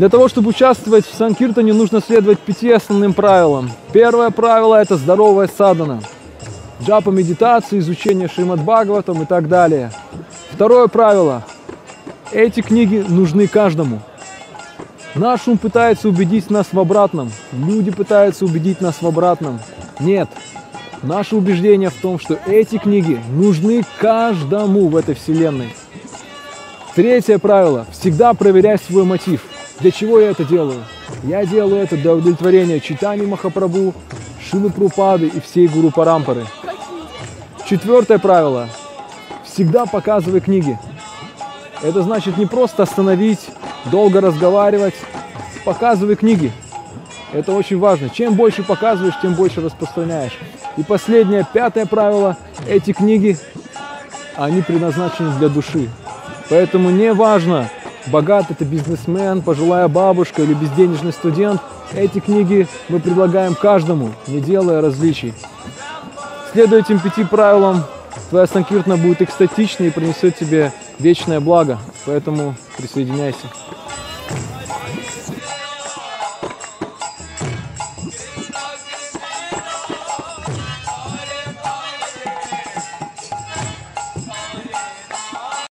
Для того, чтобы участвовать в Санкиртане, нужно следовать 5 основным правилам. Первое правило – это здоровая садхана. Джапа, медитации, изучение Шримад Бхагаватам и так далее. Второе правило – эти книги нужны каждому. Наш ум пытается убедить нас в обратном. Люди пытаются убедить нас в обратном. Нет. Наше убеждение в том, что эти книги нужны каждому в этой вселенной. Третье правило – всегда проверяй свой мотив. Для чего я это делаю? Я делаю это для удовлетворения Чайтаньи Махапрабху, Шрилы Прабхупады и всей Гуру Парампары. Четвертое правило – всегда показывай книги. Это значит не просто остановить, долго разговаривать, показывай книги. Это очень важно. Чем больше показываешь, тем больше распространяешь. И последнее, 5-е правило – эти книги, они предназначены для души. Поэтому не важно, богат это бизнесмен, пожилая бабушка или безденежный студент, эти книги мы предлагаем каждому, не делая различий. Следуя этим 5 правилам, твоя Санкиртана будет экстатичной и принесет тебе вечное благо. Поэтому присоединяйся.